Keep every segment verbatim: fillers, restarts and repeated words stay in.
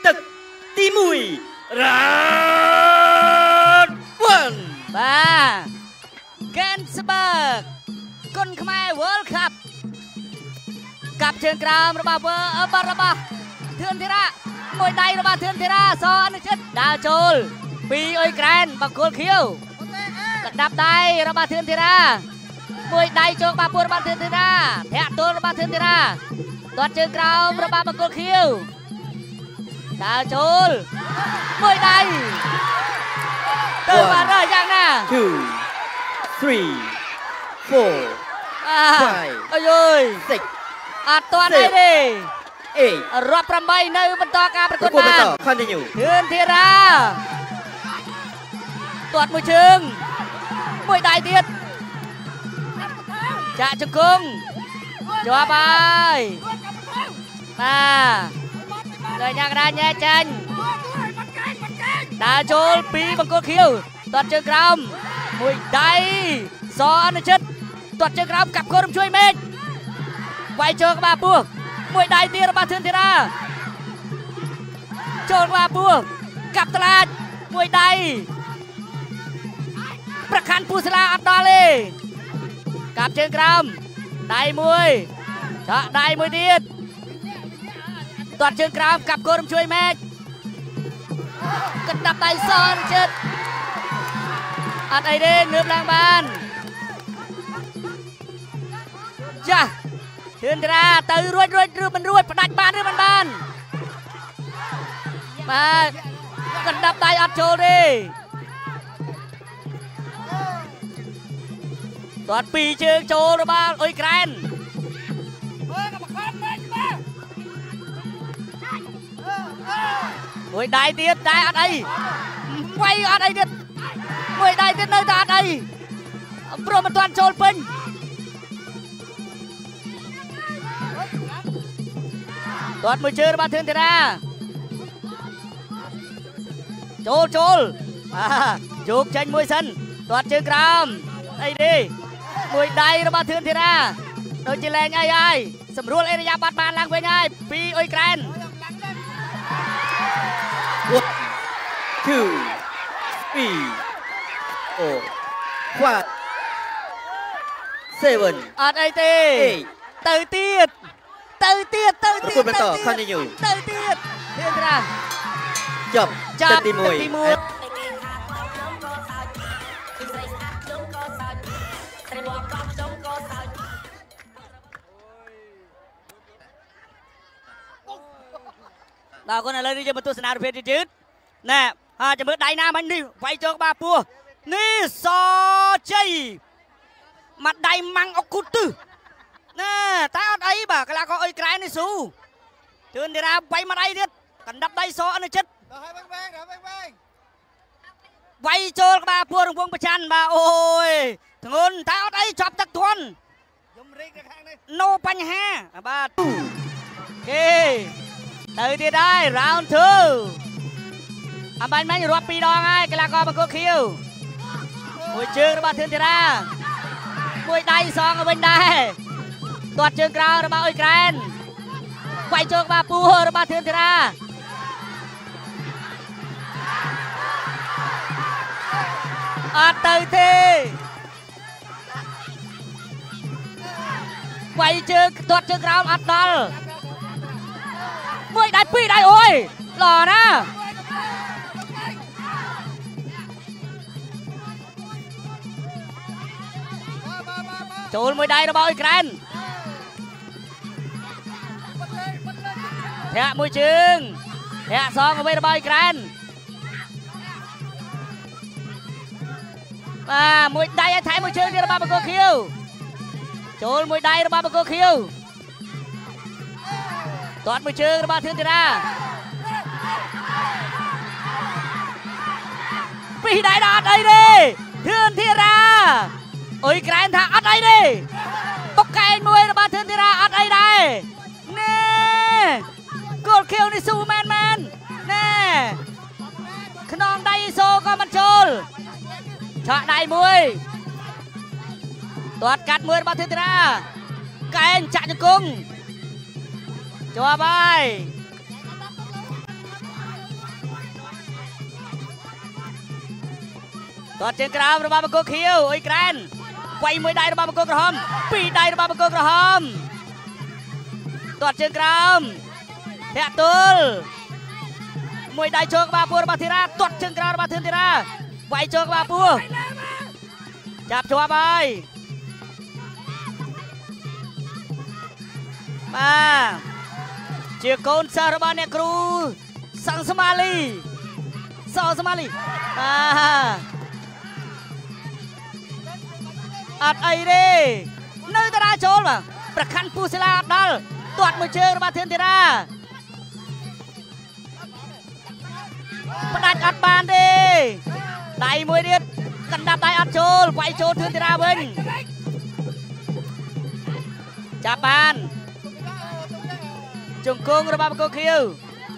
ទឹកទីមួយរ៉ាវ៉ាន់បាទកែនស្បឺកគុនខ្មែរ World Cup កាប់ជើងក្រោមរបស់វើបាត់របស់ធឿនធីរ៉ាមួយដៃរបស់ធឿនធីរ៉ាសអនុជិតដើរចូលពីអ៊ុយក្រែនបង្គោលខៀវកណ្ដាប់ដៃរបស់ធឿនធីរ៉ាមួយដៃជោគបាពួររបស់ធឿនធីរ៉ាធាក់ទល់របស់ធឿនធីរ៉ាទាត់ជើងក្រោមរបស់បង្គោលខៀវដើរចូលមួយដៃទៅបាត់ហើយយ៉ាងណា two three four five អើយអើយ six អត់ទាន់ទេទេ eight រាប់ប្រាំបីនៅបន្តការប្រកួតបាន continue ធឿនធីរ៉ាទាត់មួយជើងមួយដៃទៀតចាក់ជង្គង់ជាប់ហើយបាទដល់យ៉ាងណាញ៉ែចាញ់ដើរចូលពីបង្គោលខៀវទាត់ជើងក្រោមមួយដៃសអនុជិតទាត់ជើងក្រោមកាប់គោរំជួយមេឃវាយចូលក្បាលពោះមួយដៃទៀតរបស់ធឿនធីរ៉ាចូលក្បាលពោះកាប់តឡាចមួយដៃប្រខាន់ពូស្លាអត់ដល់ទេកាប់ជើងក្រោមដៃមួយឆក់ដៃមួយទៀតទាត់ជើងក្រោមកាប់គោរំជួយមេឃកណ្ដាប់ដៃសអនុជិតអត់អីទេងើបឡើងបានចាធឿនធីរ៉ាទៅរួចរួចឬមិនរួចផ្ដាច់បានឬមិនបានបាទកណ្ដាប់ដៃអត់ចូលទេទាត់ពីរជើងចូលរបស់អ៊ុយក្រែនមួយដៃទៀតតែអត់អីវាយអត់អីទៀតមួយដៃទៀតនៅតែអត់អីព្រោះមិនទាន់ចូលពេញទាត់មួយជើងរបស់ធឿនធីរ៉ាចូលចូលបាទយកចេញមួយសិនទាត់ជើងក្រោមអីទេមួយដៃរបស់ធឿនធីរ៉ាដូចជាលែងអីហើយសម្រួលអេរយាបាត់បានឡើងវិញហើយពីអ៊ុយក្រែន two three four five seven អត់អីទេទៅទៀតទៅទៀតទៅទៀត continue ទៅទៀតធឿនធីរ៉ាចប់ទឹកទីមួយដល់គាត់ឥឡូវនេះយើងមកទស្សនាប្រភេទយឺតណែហើយចាំមើលដៃណាមិញនេះវាយចូលក្បាលពោះនេះសជ័យមកដៃម៉ាំងអុកគូទិសណែតែអត់អីបាទកីឡាករអ៊ុយក្រែននេះស៊ូធឿនធីរ៉ាវាយមកដៃទៀតកណ្ដាប់ដៃសអនុជិតដល់ហើយវែងដល់វែងវែងវាយចូលក្បាលពោះរង្វង់ប្រច័ណ្ឌបាទអូយធ្ងន់តែអត់អីជាប់ទឹកធន់ខ្ញុំរីកនៅខាងនេះ no បញ្ហាបាទគេទៅទៀតហើយ round two អបាញ់មិញរាប់ពីរដងហើយកីឡាករបង្គោលខៀវមួយជើងរបស់ធឿនធីរ៉ាមួយដៃសងទៅវិញដែរទាត់ជើងក្រោយរបស់អ៊ុយក្រែនវាយជើងក្បាលពោះរបស់ធឿនធីរ៉ាអត់ទៅទេវាយជើងទាត់ជើងក្រោមអត់ដល់មួយដៃពីរដៃអូយល្អណាស់ចូលមួយដៃរបស់អ៊ុយក្រែនធាក់មួយជើងធាក់សងទៅរបស់អ៊ុយក្រែនបាទមួយដៃឲ្យថែមមួយជើងទៀតរបស់បង្គោលខៀវចូលមួយដៃរបស់បង្គោលខៀវទាត់មួយជើងរបស់ធឿនធីរ៉ាពីរដៃដល់អត់អីទេធឿនធីរ៉ាអ៊ុយក្រែនថាអត់អីទេបុកកែងមួយរបស់ធឿនធីរ៉ាអត់អីដែរណែគោលខៀវនេះស៊ូមែនមែនណែខ្នងដៃសូក៏មិនចូលឆក់ដៃមួយទាត់កាត់មួយរបស់ធឿនធីរ៉ាកែងចាក់ជង្គង់ជាប់ហើយទាត់ជើងក្រោមរបស់បង្គោលខៀវអុយក្រែនវាយមួយដៃរបស់បង្គោលក្រហមពីរដៃរបស់បង្គោលក្រហមទាត់ជើងក្រោមធាក់ទល់មួយដៃចូលក្បាលពួររបស់ធីរ៉ាទាត់ជើងក្រោមរបស់ធឿនធីរ៉ាវាយចូលក្បាលពួរចាប់ជាប់ហើយបាទជាកូនសិស្សរបស់អ្នកគ្រូសង្ឃស្មាលីសោស្មាលីបាទអត់អីទេនៅតារាចូលបាទប្រខាន់ពូសិលាអត់ដល់ទាត់មួយជើងរបស់ធឿនធីរ៉ាផ្ដាច់អត់បានទេដៃមួយទៀតកណ្ដាប់ដៃអត់ចូលវាយចូលធឿនធីរ៉ាវិញចាប់បានជង្គង់របស់បង្គោលខៀវ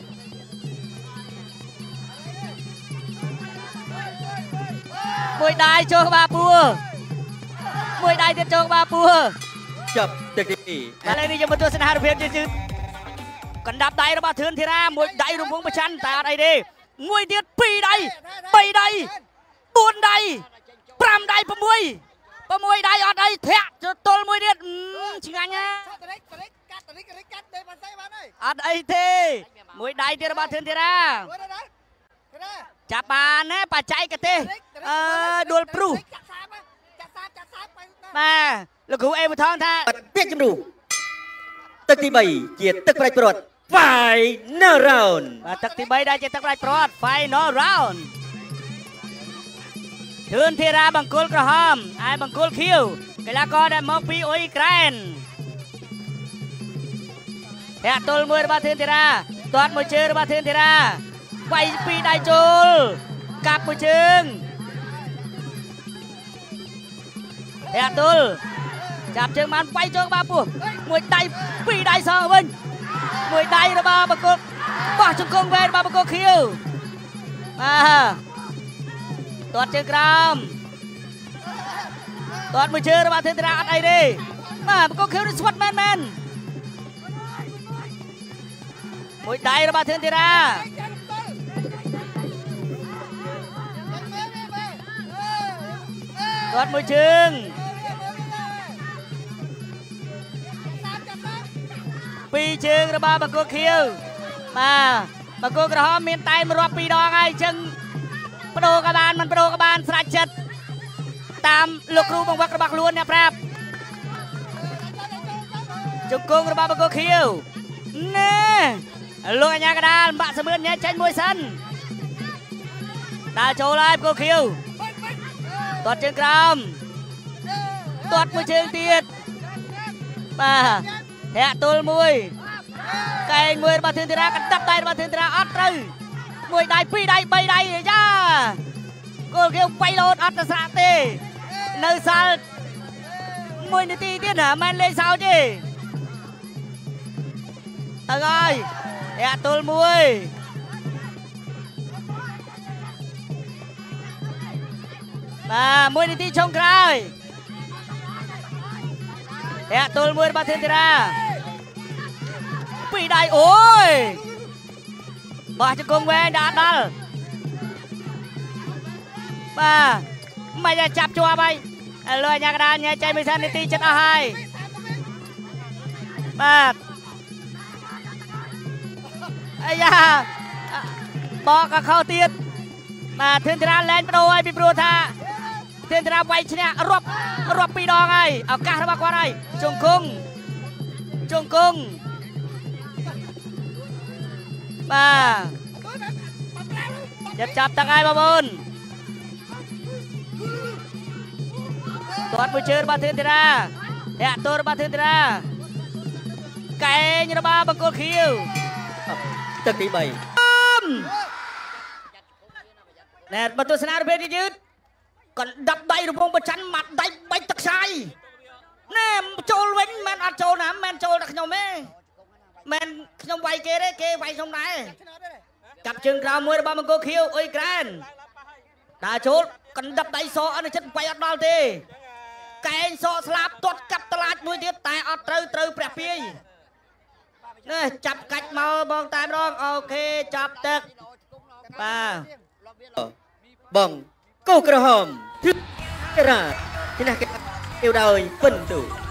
មួយដៃចូលក្បាលពួរមួយដៃទៀតចូលក្បាលពួរចាប់ទឹកទីឥឡូវនេះយើងមកទស្សនារូបភាពយឺតៗកណ្ដាប់ដៃរបស់ធឿនធីរ៉ាមួយដៃរំពងប្រច័ណ្ឌតែអត់អីទេមួយទៀតពីរដៃបីដៃបួនដៃប្រាំដៃ6 6ដៃអត់អីធាក់ទល់មួយទៀតឆ្ងាញ់ណាអត់អីទេមួយដៃទៀតរបស់ធឿនធីរ៉ាចាប់បានណាបច្ចេកទេសអឺដួលព្រុសបាទលោកគ្រូអេវថងថាពាក្យជំនួសទឹកទី3ជាទឹកប្រាច់ព្រាត់ Final round បាទទឹកទី3ដែលជាទឹកប្រាច់ព្រាត់ Final round ធឿនធីរ៉ាបង្គោលក្រហមឯបង្គោលខៀវកីឡាករដែលមកពីអ៊ុយក្រែនធាក់ទល់មួយរបស់ធឿនធីរ៉ាទាត់មួយជើងរបស់ធឿនធីរ៉ាវាយពីរដៃចូលកាប់មួយជើងធាក់ទល់ចាប់ជើងបានវាយចូលក្បាលពោះមួយដៃពីរដៃសងវិញមួយដៃរបស់បង្គោលបោះជង្គង់វែងរបស់បង្គោលខៀវបាទទាត់ជើងក្រោមទាត់មួយជើងរបស់ធឿនធីរ៉ាអត់អីទេបាទបង្គោលខៀវនេះស្វិតមែនមែនមួយដៃរបស់ធឿនធីរ៉ាទាត់មួយជើងពីរជើងរបស់បង្គោលខៀវបាទបង្គោលក្រហមមានតែរាប់ពីរដងហើយអញ្ចឹងបដូរក៏បានមិនបដូរក៏បានស្រាច់ចិត្តតាមលោកគ្រូបង្វឹករបស់ខ្លួនអ្នកប្រាប់ជង្គង់របស់បង្គោលខៀវណែលោកអញ្ញាកដាលបាក់សមឿនញ៉ែចេញមួយសិនដើរចូលហើយបង្គោលខៀវទាត់ជើងក្រោមទាត់មួយជើងទៀតបាទធាក់ទល់មួយកែងមួយរបស់ធឿនធីរ៉ាកណ្ដាប់ដៃរបស់ធឿនធីរ៉ាអត់ត្រូវមួយដៃពីរដៃបីដៃយ៉ាគោលខៀវបៃលោតអត់ទៅស្រាក់ទេនៅសល់មួយនាទីទៀតណាមិនលេងសើចទេទៅហើយធាក់ទល់មួយបាទមួយនាទីចុងក្រោយធាក់ទល់មួយរបស់ធឿនធីរ៉ាពីរដៃអូយបោះជង្គង់វែងដល់ដល់បាទមិនឲ្យចាប់ជាប់ហើយឥឡូវអញ្ញាកដាលញ៉ែចេញមួយសិននាទីចិត្តអស់ហើយបាទអាយ៉ាបកក៏ខុសទៀតបាទធឿនធីរ៉ាលែងបដូរហើយពីព្រោះថាធឿនធីរ៉ាវាយឈ្នះរាប់រាប់ពីរដងហើយឱកាសរបស់គាត់ហើយជង្គង់ជង្គង់បាទចាប់ចាប់តាំងហើយបងប្អូនទាត់មួយជើងរបស់ធឿនធីរ៉ាធាក់ទល់របស់ធឿនធីរ៉ាកែងរបស់បង្គោលខៀវទឹកទី3 ណែបើទស្សនារូបភាពយឺតកណ្ដាប់ដៃរំពងប្រច័ណ្ឌម៉ាត់ដៃបាច់ទឹកខ្សាយណែចូលវិញមិនអត់ចូលណាមិនចូលតែខ្ញុំទេមិនខ្ញុំវាយគេទេគេវាយខ្ញុំដែរកាប់ជើងក្រោមមួយរបស់បង្គោលខៀវអ៊ុយក្រែនដើរចូលកណ្ដាប់ដៃសអត់ចិត្តវាយអត់ដល់ទេកែងសស្លាប់ទាត់កាប់តឡាចមួយទៀតតែអត់ត្រូវត្រូវព្រះពាយនេះចាប់កាច់មកបងតែម្ដងអូខេចាប់ទឹកបាទបងគូក្រហមទិរាទីណាគេyêu đời phân tử